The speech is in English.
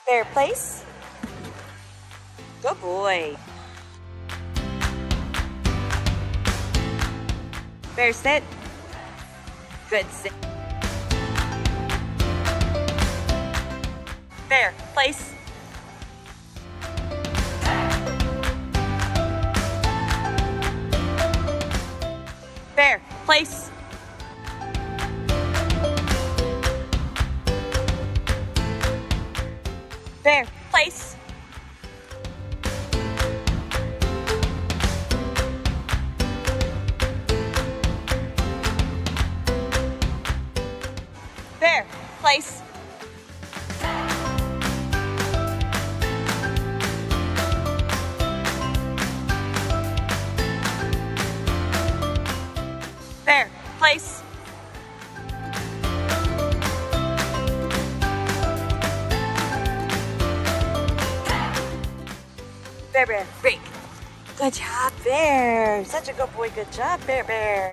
Fair place. Good boy. Fair sit. Good sit. Fair place. Fair place. Fair place. Fair place. Fair place. Bear, bear, break. Good job, Bear. Such a good boy. Good job, Bear, bear.